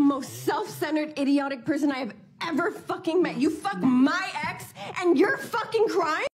most self-centered, idiotic person I have ever fucking met. You fuck my ex, and you're fucking crying?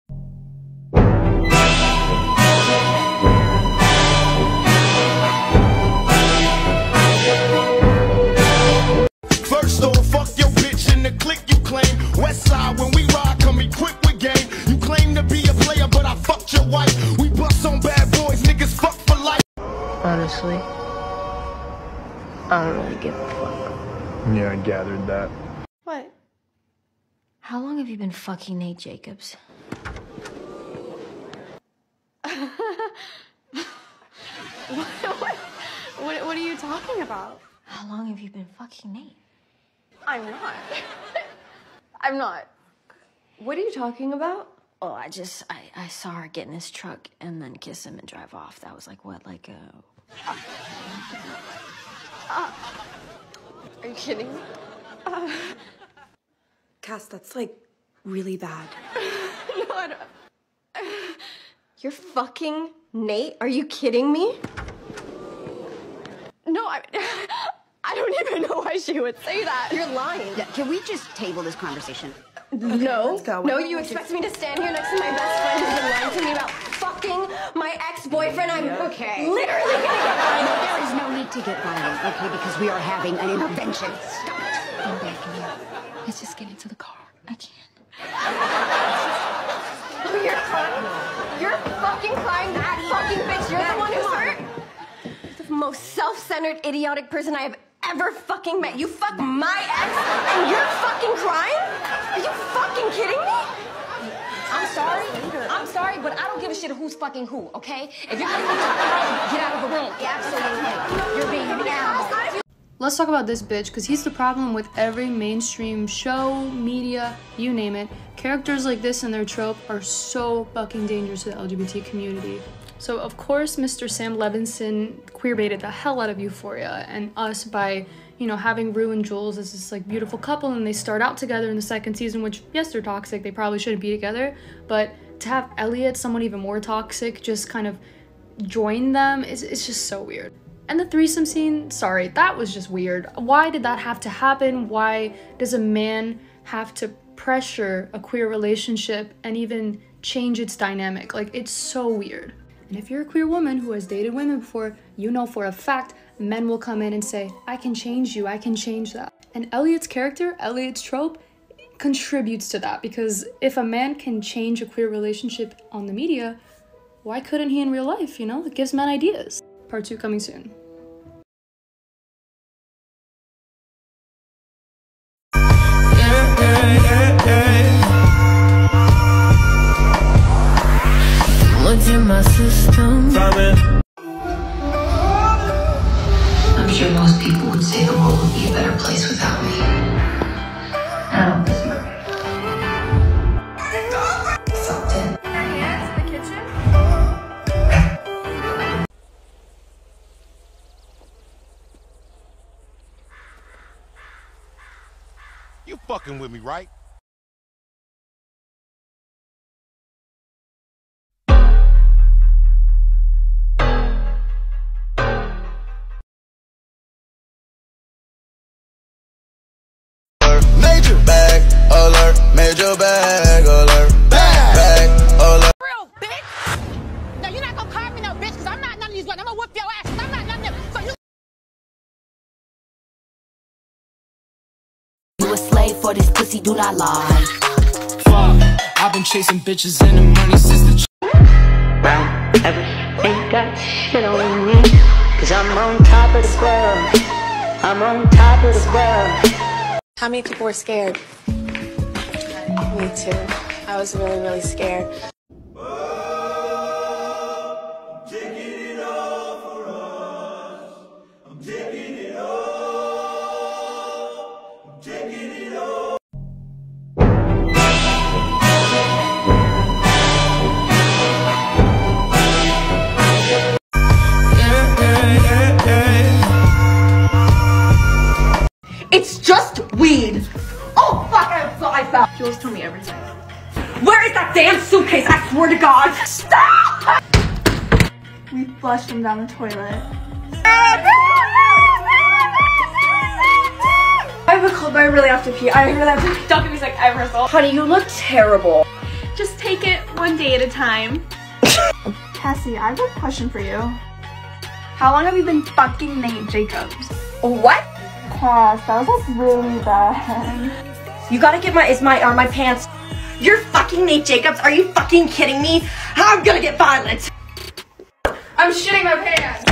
First off, fuck your bitch in the clique you claim. Westside, when we ride, come equipped with game. You claim to be a player, but I fucked your wife. We bust on bad boys, niggas fuck for life. Honestly, I don't really give a fuck. Yeah, I gathered that. What? How long have you been fucking Nate Jacobs? What are you talking about? How long have you been fucking Nate? I'm not. I'm not. What are you talking about? Oh, I saw her get in his truck and then kiss him and drive off. That was like, what, like Are you kidding me? Cass, that's like really bad. No, I don't. You're fucking Nate? Are you kidding me? No, I don't even know why she would say that. You're lying. Can we just table this conversation? No. let's go. No, you expect me to stand here next to my best friend who's been lying to me about fucking my ex-boyfriend? I'm Okay. literally gonna get violent. There is no need to get violent, okay? Because we are having an intervention. Stop it. I'm begging you. Let's just get into the car. I can't. Oh, you're crying? You're fucking crying, that fucking bitch. You're the one who's hurt? You're the most self-centered, idiotic person I have ever fucking met. You fuck my ex, and you're fucking crying? Are you fucking kidding me? I'm sorry, but I don't give a shit who's fucking who, okay? If you're gonna talk about it, get out of the room. Absolutely. You're being an animal. Let's talk about this bitch, because he's the problem with every mainstream show, media, you name it. Characters like this and their trope are so fucking dangerous to the LGBT community. So of course, Mr. Sam Levinson queerbaited the hell out of Euphoria and us by, you know, having Rue and Jules as this like beautiful couple, and they start out together in the second season, which yes, they're toxic, they probably shouldn't be together, but to have Elliot, someone even more toxic, just kind of join them, it's just so weird. And the threesome scene, sorry, that was just weird. Why did that have to happen? Why does a man have to pressure a queer relationship and even change its dynamic? Like, it's so weird. And if you're a queer woman who has dated women before, you know for a fact men will come in and say, I can change you, I can change that. And Elliot's character, Elliot's trope, contributes to that, because if a man can change a queer relationship on the media, why couldn't he in real life, you know? It gives men ideas. Part 2 coming soon. What's in my system? I'm sure most people would say the world would be a better place without me. I don't think you're right. Fucked it. Hands in the kitchen? You fucking with me, right? Major bag alert, major bag alert, bag alert. Real bitch. No, you're not gonna call me no bitch, cause I'm not none of these ones. I'm gonna whip your ass. I'm not none of them. So You a slave for this pussy, do not lie. Fuck, I've been chasing bitches and the money since the Ain't got shit on me, cause I'm on top of the world. I'm on top of the world. How many people were scared? Me too. I was really, really scared. it's just weed. Oh fuck! I fell. Jules, tell me everything. Where is that damn suitcase? I swear to God! Stop! We flushed him down the toilet. have a cold, but I really have to pee. I really have to pee. Don't give me a sec. I have rehearsal. Honey, you look terrible. Just take it one day at a time. Cassie, I have a question for you. How long have you been fucking Nate Jacobs? What? Cass, that was like really bad. You gotta get my pants. You're fucking Nate Jacobs? Are you fucking kidding me? I'm gonna get violent. I'm shitting my pants.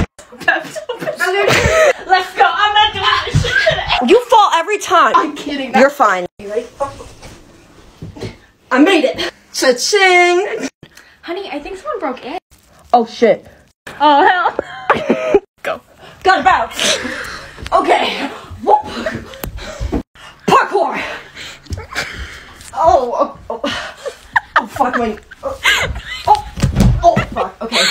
Let's go. I'm not doing this shit today. You fall every time. I'm kidding. You're fine. I made it. Cha-ching. Honey, I think someone broke in. Oh shit. Oh hell. Go. Gotta bounce. Okay. Whoop. Parkour. Oh fuck me. Oh fuck. Okay.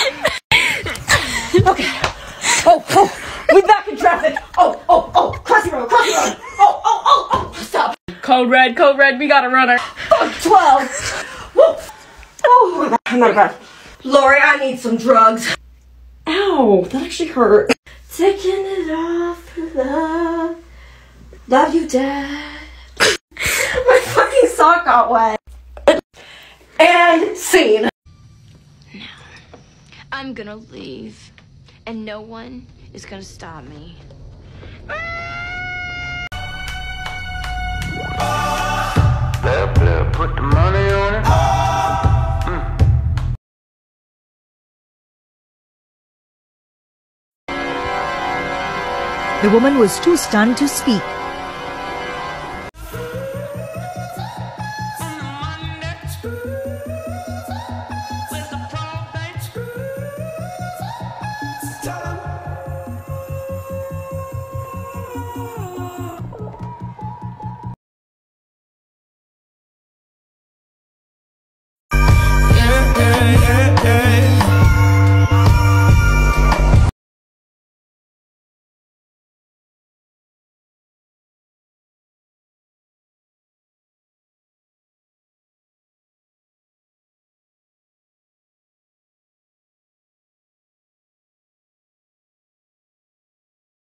Okay. Oh, we back in traffic. Oh, crossy road. Oh, stop. Code red, we got a runner. 12. Whoop. Oh, I'm out of breath. Lori, I need some drugs. Ow, that actually hurt. Taking it off for love. Love you, Dad. My fucking sock got wet. And scene. Now, I'm gonna leave, and no one is gonna stop me. Put the money on it. The woman was too stunned to speak.